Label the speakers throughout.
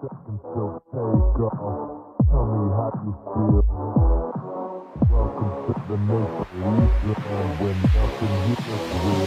Speaker 1: seconds till takeoff. Tell me how you feel. Welcome to the make-believe land when nothing here is real.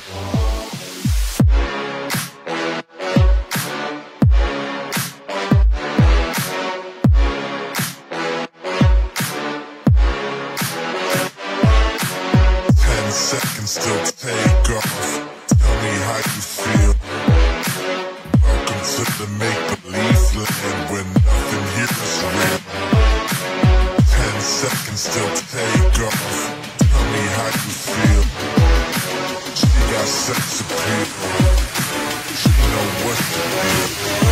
Speaker 1: 10 seconds till takeoff. Tell me how you feel. Welcome to the make-believe land when nothing here is real. 10 seconds till takeoff. Tell me how you feel. She got sex appeal. She know what to do.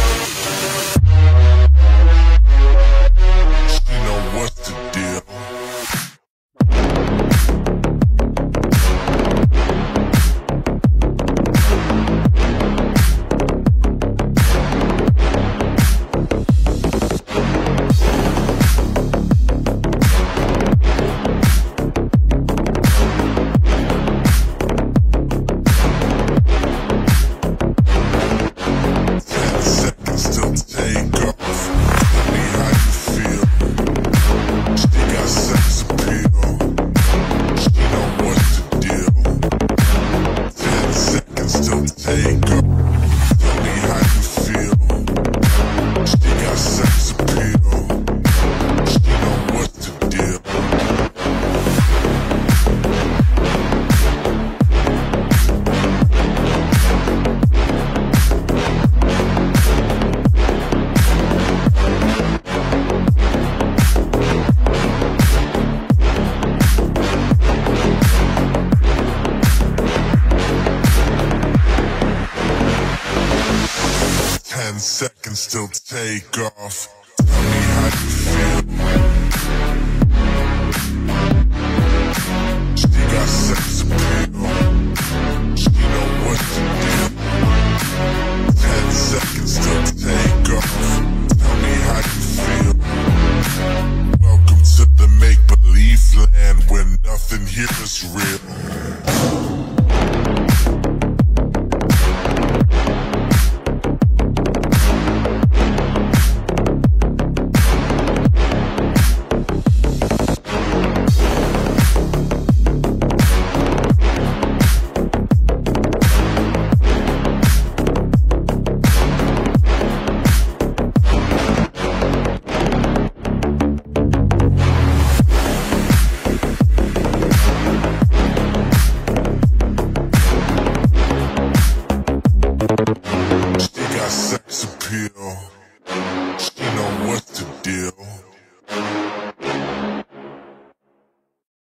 Speaker 1: She know what to do. 10 seconds till takeoff. Tell me how you feel. She got sex appeal. She know what to do. 10 seconds till takeoff. Tell me how you feel. Welcome to the make-believe land where nothing here is real. 'She got sex appeal.